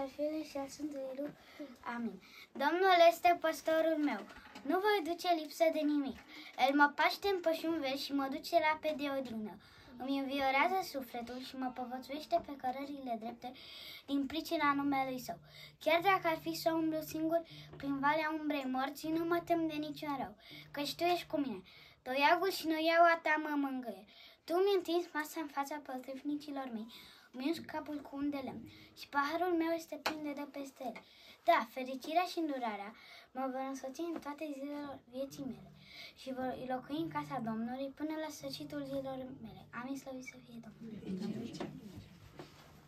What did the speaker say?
al Fiului și al Sfântului Duh. Amin. Domnul este păstorul meu. Nu voi duce lipsă de nimic. El mă paște în pășuni verzi și mă duce la pe de odihnă. Îmi înviorează sufletul și mă povățuiește pe cărările drepte din pricina numelui Său. Chiar dacă ar fi să umblu singur prin valea umbrei morții, nu mă tem de niciun rău, căci Tu ești cu mine. Toiagul și noiaua Ta mă mângâie. Tu mi-ai întins masa în fața potrivnicilor mei, îmi ungi capul cu un de lemn și paharul meu este plin de dă peste el. Da, fericirea și îndurarea mă vor însoți în toate zilele vieții mele și voi locui în casa Domnului până la sfârșitul zilelor mele. Amin, slăvit să fie Domnul.